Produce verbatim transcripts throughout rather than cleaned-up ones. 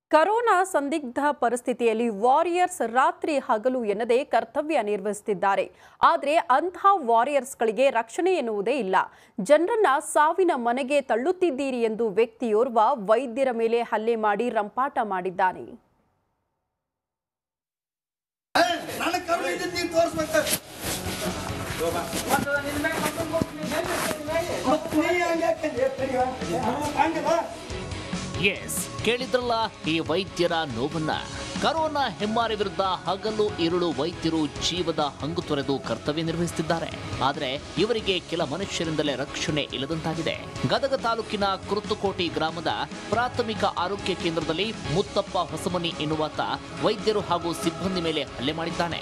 Corona ಸಂದಿಗ್ಧ ಪರಿಸ್ಥಿತಿಯಲ್ಲಿ warriors ರಾತ್ರಿ ಹಗಲು ಎನ್ನದೇ ಕರ್ತವ್ಯ ನಿರ್ವಹಿಸುತ್ತಿದ್ದಾರೆ. ಆದರೆ ಅಂತಹ ವಾರಿಯರ್ಸ್ಗಳಿಗೆ ರಕ್ಷಣೆ ಎನ್ನುವುದೇ ಇಲ್ಲ. ಜನರನ್ನ ಸಾವಿನ ಮನೆಗೆ ತಳ್ಳುತ್ತಿದ್ದೀರಿ ಎಂದು ವ್ಯಕ್ತಿಯೋರ್ವ ವೈದ್ಯರ ಮೇಲೆ ಹಲ್ಲೆ ಮಾಡಿ ರಂಪಾಟ ಮಾಡಿದ್ದಾನೆ. ಎಸ್ ಕೇಳಿದ್ರಲ್ಲ ಈ ವೈದ್ಯರ ನೋವನ್ನ. ಕರೋನಾ ಹೆಮ್ಮಾರಿ ವಿರುದ್ಧ ಹಗಲು ಇರುಳು ವೈದ್ಯರು ಜೀವದ ಹಂಗು ತೊರೆದು ಕರ್ತವ್ಯ ನಿರ್ವಹಿಸುತ್ತಿದ್ದಾರೆ. ಆದರೆ ಇವರಿಗೆ ಕೆಲ ಮನುಷ್ಯರಿಂದಲೇ ರಕ್ಷಣೆ ಇಲ್ಲದಂತಾಗಿದೆ. ಗದಗ ತಾಲೂಕಿನ ಕುರುತುಕೋಟಿ ಗ್ರಾಮದ ಪ್ರಾಥಮಿಕ ಆರೋಗ್ಯ ಕೇಂದ್ರದಲ್ಲಿ ಮುತ್ತಪ್ಪ ಹೊಸಮನಿ ಎನ್ನುವಾತ ವೈದ್ಯರು ಹಾಗೂ ಸಿಬ್ಬಂದಿ ಮೇಲೆ ಹಲ್ಲೆ ಮಾಡಿದ್ದಾನೆ.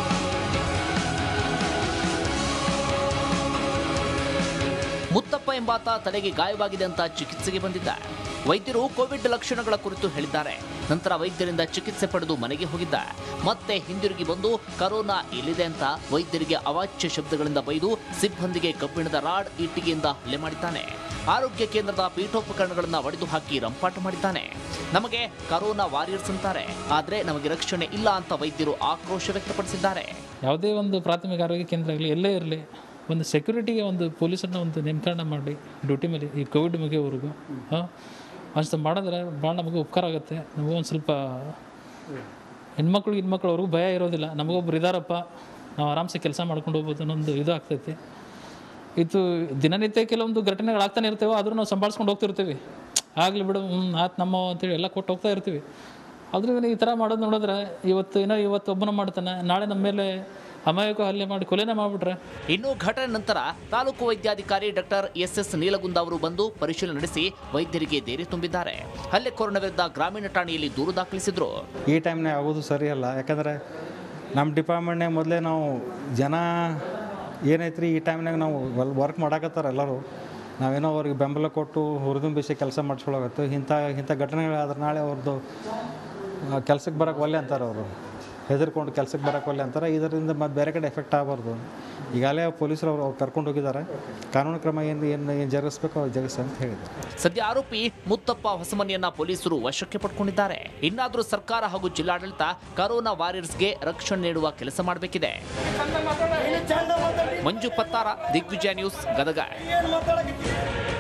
ಮುತ್ತಪ್ಪ ಎಂಬಾತ ತಲೆಗೆ ಗಾಯವಾಗಿದೆ ಅಂತ ಚಿಕಿತ್ಸೆಗೆ ಬಂದಿದ್ದ. ವೈದ್ಯರು ಕೋವಿಡ್ ಲಕ್ಷಣಗಳ ಕುರಿತು ಹೇಳಿದ್ದಾರೆ. ನಂತರ ವೈದ್ಯರಿಂದ ಚಿಕಿತ್ಸೆ ಪಡೆದು ಮನೆಗೆ ಹೋಗಿದ್ದ. ಮತ್ತೆ ಹಿಂದಿರುಗಿ ಬಂದು ಕರೋನಾ ಎಲ್ಲಿದೆ ಅಂತ ವೈದ್ಯರಿಗೆ ಅವಾಚ್ಯ ಶಬ್ದಗಳಿಂದ ಬೈದು ಸಿಬ್ಬಂದಿಗೆ ಕಬ್ಬಿಣದ ರಾಡ್ ಇಟ್ಟಿಗೆಯಿಂದ ಹಲ್ಲೆ ಮಾಡಿದ್ದಾನೆ. ಆರೋಗ್ಯ ಕೇಂದ್ರದ ಪೀಠೋಪಕರಣಗಳನ್ನು ಒಡೆದು ಹಾಕಿ ರಂಪಾಟ ಮಾಡಿದ್ದಾನೆ. ನಮಗೆ ಕರೋನಾ ವಾರಿಯರ್ಸ್ ಅಂತಾರೆ, ಆದರೆ ನಮಗೆ ರಕ್ಷಣೆ ಇಲ್ಲ ಅಂತ ವೈದ್ಯರು ಆಕ್ರೋಶ ವ್ಯಕ್ತಪಡಿಸಿದ್ದಾರೆ. ಯಾವುದೇ ಒಂದು ಪ್ರಾಥಮಿಕ ಆರೋಗ್ಯ ಕೇಂದ್ರ ಆಗಲಿ ಎಲ್ಲೇ ಇರಲಿ ಒಂದು ಸೆಕ್ಯೂರಿಟಿಗೆ ಒಂದು ಪೊಲೀಸರನ್ನ ಒಂದು ನೇಮಕರಣ ಮಾಡಿ ಡ್ಯೂಟಿ ಮೇಲೆ ಈ ಕೋವಿಡ್ ಮುಗಿಯೋವರೆಗೂ ಹಾಂ ಅಷ್ಟು ಮಾಡಿದ್ರೆ ಭಾಳ ನಮಗೆ ಉಪಕಾರ ಆಗುತ್ತೆ. ನಮಗೊಂದು ಸ್ವಲ್ಪ ಹೆಣ್ಮಕ್ಳು ಹೆಣ್ಮಕ್ಳವ್ರಿಗೂ ಭಯ ಇರೋದಿಲ್ಲ. ನಮಗೊಬ್ರು ಇದ್ದಾರಪ್ಪ, ನಾವು ಆರಾಮ್ಸೆ ಕೆಲಸ ಮಾಡ್ಕೊಂಡು ಹೋಗ್ಬೋದು ಅನ್ನೊಂದು ಇದು ಆಗ್ತೈತಿ. ಇದು ದಿನನಿತ್ಯ ಕೆಲವೊಂದು ಘಟನೆಗಳಾಗ್ತಾನೆ ಇರ್ತೇವೆ, ಆದರೂ ನಾವು ಸಂಭಾಳಿಸ್ಕೊಂಡು ಹೋಗ್ತಿರ್ತೀವಿ. ಆಗಲಿ ಬಿಡು, ಹ್ಞೂ ಆಯ್ತು ನಮ್ಮ ಅಂತೇಳಿ ಎಲ್ಲ ಕೊಟ್ಟು ಹೋಗ್ತಾ ಇರ್ತೀವಿ. ಆದ್ರೂ ಈ ಥರ ಮಾಡೋದು ನೋಡಿದ್ರೆ ಇವತ್ತು ಏನೋ ಇವತ್ತು ಒಬ್ಬನ ಮಾಡ್ತಾನೆ, ನಾಳೆ ನಮ್ಮ ಮೇಲೆ ಅಮಾಯಕ ಹಲ್ಲೆ ಮಾಡಿ ಕೊಲೆನೇ ಮಾಡಿಬಿಟ್ರೆ. ಇನ್ನು ಘಟನೆ ನಂತರ ತಾಲೂಕು ವೈದ್ಯಾಧಿಕಾರಿ ಡಾಕ್ಟರ್ ಎಸ್ ಎಸ್ ನೀಲಗುಂದ ಅವರು ಬಂದು ಪರಿಶೀಲನೆ ನಡೆಸಿ ವೈದ್ಯರಿಗೆ ಧೈರ್ಯ ತುಂಬಿದ್ದಾರೆ. ಹಲ್ಲೆಕೋರನ ವಿರುದ್ಧ ಗ್ರಾಮೀಣ ಠಾಣೆಯಲ್ಲಿ ದೂರು ದಾಖಲಿಸಿದ್ರು. ಈ ಟೈಮ್ನಾಗ ಆಗೋದು ಸರಿಯಲ್ಲ. ಯಾಕಂದರೆ ನಮ್ಮ ಡಿಪಾರ್ಟ್ಮೆಂಟ್ನಾಗ ಮೊದಲೇ ನಾವು ಜನ ಏನೈತ್ರಿ ಈ ಟೈಮ್ನಾಗ ನಾವು ವರ್ಕ್ ಮಾಡಾಕತ್ತಾರ ಎಲ್ಲರೂ. ನಾವೇನೋ ಅವ್ರಿಗೆ ಬೆಂಬಲ ಕೊಟ್ಟು ಹುರಿದುಂಬಿಸಿ ಕೆಲಸ ಮಾಡಿಸ್ಕೊಳಗತ್ತು. ಇಂಥ ಇಂಥ ಘಟನೆಗಳಾದ್ರೆ ನಾಳೆ ಅವ್ರದ್ದು ಕೆಲ್ಸಕ್ಕೆ ಬರೋಕ್ಕೆ ಒಲ್ಲೆ ಅಂತಾರೆ. ಅವರು ಹೆದರ್ಕೊಂಡು ಕೆಲ್ಸಕ್ಕೆ ಬರೋಕ್ಕೆ ಒಲ್ಲೆ ಅಂತಾರೆ. ಇದರಿಂದ ಮತ್ತು ಬೇರೆ ಕಡೆ ಎಫೆಕ್ಟ್ ಆಗಬಾರ್ದು. ಈಗಾಗಲೇ ಪೊಲೀಸರು ಅವ್ರು ಕರ್ಕೊಂಡು ಹೋಗಿದ್ದಾರೆ. ಕಾನೂನು ಕ್ರಮ ಏನು ಏನು ಏನು ಜರುಗಿಸ್ಬೇಕು ಅವ್ರು ಜರುಗಿಸ ಅಂತ ಹೇಳಿದ್ರು. ಸದ್ಯ ಆರೋಪಿ ಮುತ್ತಪ್ಪ ಹೊಸಮನಿಯನ್ನ ಪೊಲೀಸರು ವಶಕ್ಕೆ ಪಡ್ಕೊಂಡಿದ್ದಾರೆ. ಇನ್ನಾದರೂ ಸರ್ಕಾರ ಹಾಗೂ ಜಿಲ್ಲಾಡಳಿತ ಕರೋನಾ ವಾರಿಯರ್ಸ್ಗೆ ರಕ್ಷಣೆ ನೀಡುವ ಕೆಲಸ ಮಾಡಬೇಕಿದೆ. ಮಂಜು ಪತ್ತಾರ, ದಿಗ್ವಿಜಯ ನ್ಯೂಸ್, ಗದಗ.